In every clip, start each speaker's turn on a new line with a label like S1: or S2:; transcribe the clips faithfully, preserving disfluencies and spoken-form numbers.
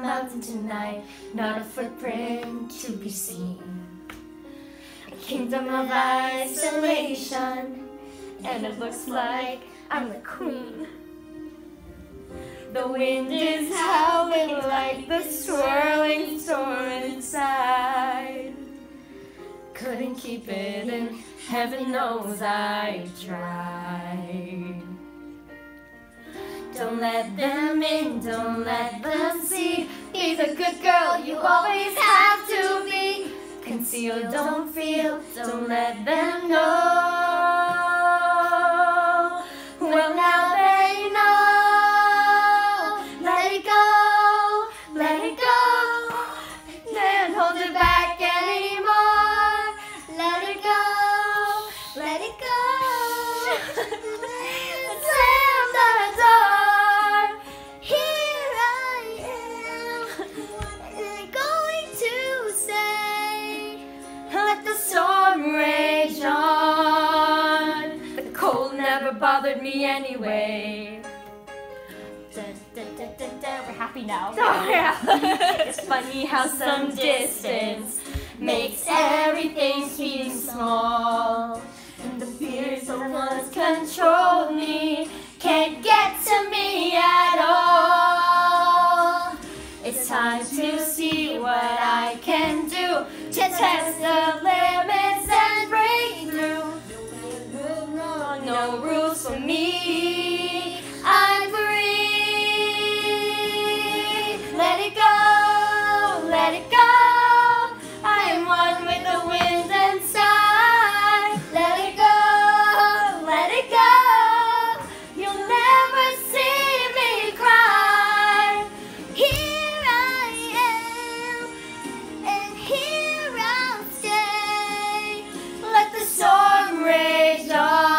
S1: mountain tonight, not a footprint to be seen. A kingdom of isolation, and it looks like I'm the queen. The wind is howling like the swirling storm inside. Couldn't keep it in, heaven knows I tried. Don't let them in, don't let them see. Be the good girl you always have to be. Conceal, don't feel, don't let them know. Well, now they know. Let it go, let it go. Can't hold it back anymore. Let it go, let it go. Slam the door. Here I am. What am I going to say? Let the storm rage on. The cold never bothered me anyway. Da, da, da, da, da. We're happy now. Oh, yeah. It's funny how some distance makes everything seem small. And the fears of one's control me can't get to me at all. It's time to see what I can do to test the limits and break through. No rules for me, I'm free. Let it go, let it go. I am one with the wind and sky. Let it go, let it go. You'll never see me cry. Here I am, and here I'll stay. Let the storm rage on.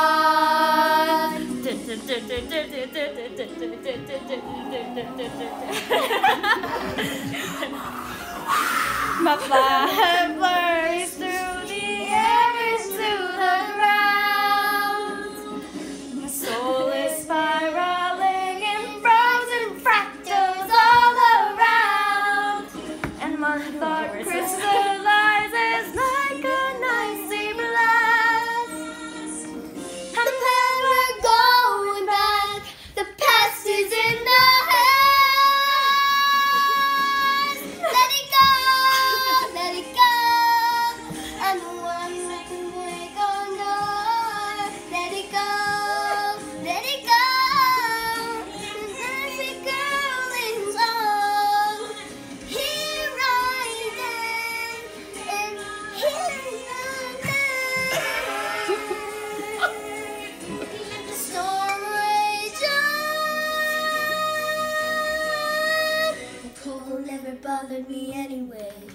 S1: My flag blurs through the air into the ground. My soul is spiraling in frozen fractals all around. And my thought crystallizes like an icy blast. I'm never going back. The past is in the past. Let it go, let it go. I'm the one that can break on door. Let it go, let it go. And every girl in song. Here I am, and here I am. The storm rage on. The cold never bothered me anyway.